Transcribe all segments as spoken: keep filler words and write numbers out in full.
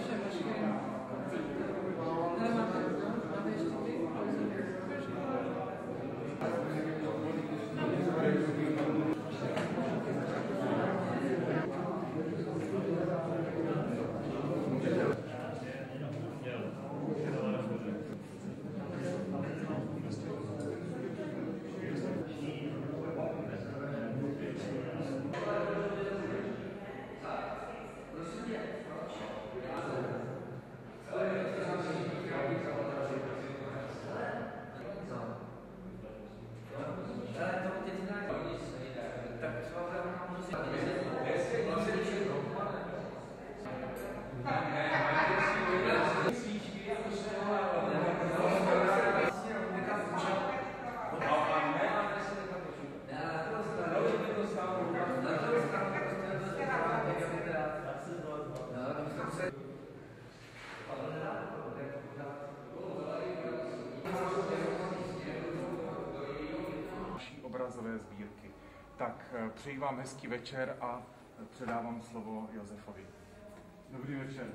Obrazové sbírky. Tak přeji vám hezký večer a předávám slovo Josefovi. Dobrý večer.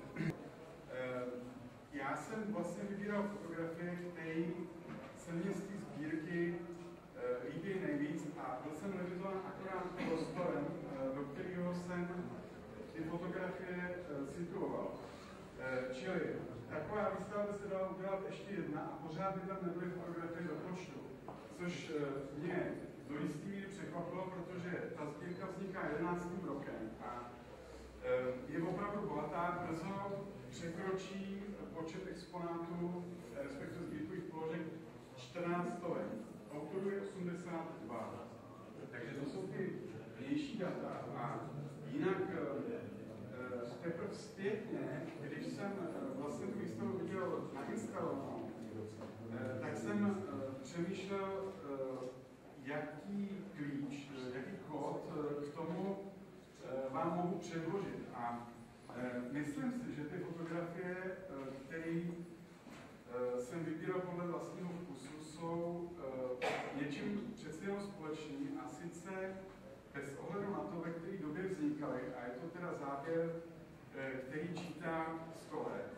Já jsem vlastně vybíral fotografie, které se mně z té sbírky líbí nejvíc a byl jsem limitován akorát prostorem, do kterého jsem ty fotografie situoval. Čili taková výstava by se dala udělat ještě jedna a pořád by tam nebyly fotografie do počtu. Což mě do jistý míry překvapilo, protože ta sbírka vzniká jedenáctým rokem a je opravdu bohatá, brzo překročí počet exponátů, respektive sbírkových položek čtrnáct stovek. Autorů je osmdesát dva. Takže to jsou ty vnější data a jinak teprve zpětně, když jsem vlastně tu výstavu viděl nainstalovanou, tak jsem přemýšlel, jaký klíč, jaký kód k tomu vám mohu předložit. A myslím si, že ty fotografie, které jsem vybíral podle vlastního vkusu, jsou něčím přeci jenom společný a sice bez ohledu na to, ve které době vznikaly, a je to teda záběr, který čítá sto let.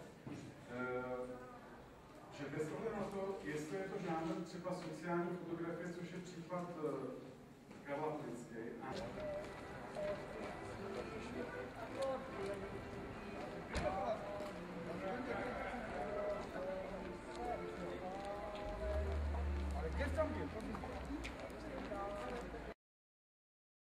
Že bez ohledu na to, jestli je to žánr třeba sociální fotografie, což je případ Karla Plicky. A... Ale kde tam je?